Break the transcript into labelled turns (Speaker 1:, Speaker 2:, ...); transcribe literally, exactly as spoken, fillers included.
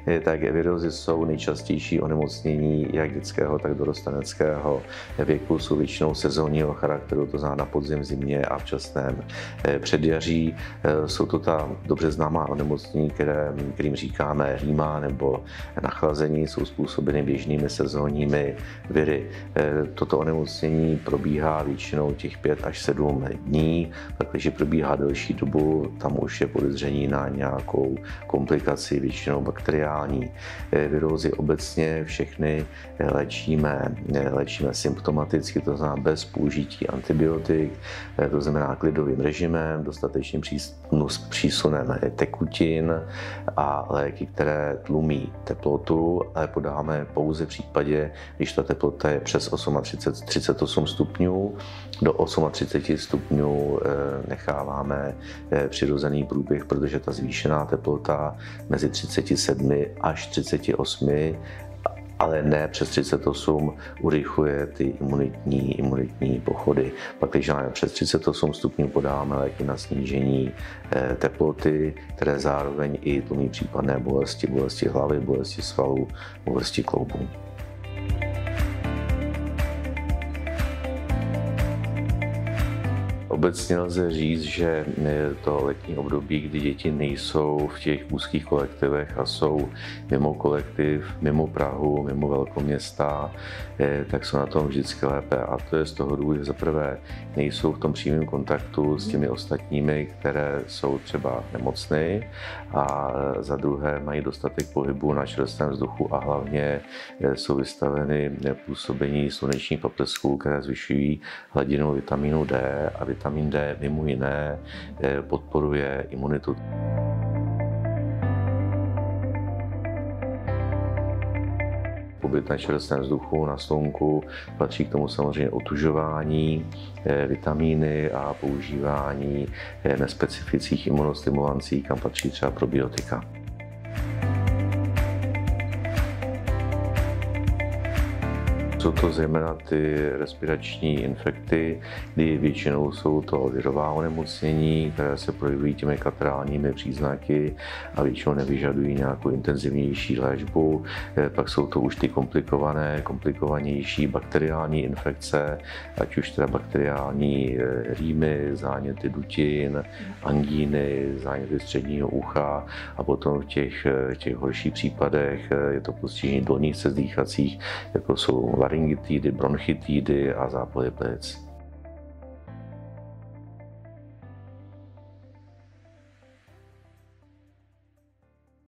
Speaker 1: tak virózy jsou nejčastější onemocnění jak dětského, tak dorosteneckého věku, jsou většinou sezónního charakteru, to znamená na podzim, zimě a včasném předjaří. Jsou to ta dobře známá onemocnění, které, kterým říkáme rýma nebo nachlazení, jsou způsobeny běžnými sezónními viry. Toto onemocnění probíhá většinou těch pět až sedm dní, pak když probíhá delší dobu, tam už je podezření na nějakou komplikaci, většinou bakteriální. Virózy obecně všechny léčíme, léčíme symptomaticky, to znamená bez použití antibiotik, to znamená klidovým režimem, dostatečným přísunem tekutin a léky, které tlumí teplotu, ale podáme pouze v případě, když ta teplota je přes třicet osm, třicet osm stupňů. Do třicet osm stupňů necháváme přirozený průběh, protože ta zvýšená teplota mezi třiceti sedmi až třiceti osmi, ale ne přes třicet osm, urychluje ty imunitní, imunitní pochody. Pak, když máme přes třicet osm stupňů, podáme léky na snížení teploty, které zároveň i tlumí případné bolesti, bolesti hlavy, bolesti svalů, bolesti kloubů. Obecně lze říct, že to letní období, kdy děti nejsou v těch úzkých kolektivech a jsou mimo kolektiv, mimo Prahu, mimo velkoměsta, tak jsou na tom vždycky lépe. A to je z toho důvodu, že zaprvé nejsou v tom přímém kontaktu s těmi ostatními, které jsou třeba nemocné, a za druhé mají dostatek pohybu na čerstvém vzduchu a hlavně jsou vystaveny působení slunečních paprsků, které zvyšují hladinu vitamínu D, a vitamin D mimo jiné podporuje imunitu. Pobyt na čerstvém vzduchu, na slunku, patří k tomu samozřejmě otužování, vitamíny a používání nespecifických imunostimulancí, kam patří třeba probiotika. Jsou to zejména ty respirační infekty, kdy většinou jsou to virová onemocnění, které se projevují těmi katarálními příznaky a většinou nevyžadují nějakou intenzivnější léčbu. Pak jsou to už ty komplikované, komplikovanější bakteriální infekce, ať už teda bakteriální rýmy, záněty dutin, angíny, záněty středního ucha, a potom v těch, těch horších případech je to postižení dolních cest dýchacích, jako jsou laryngitidy, bronchitidy a zápaly plic.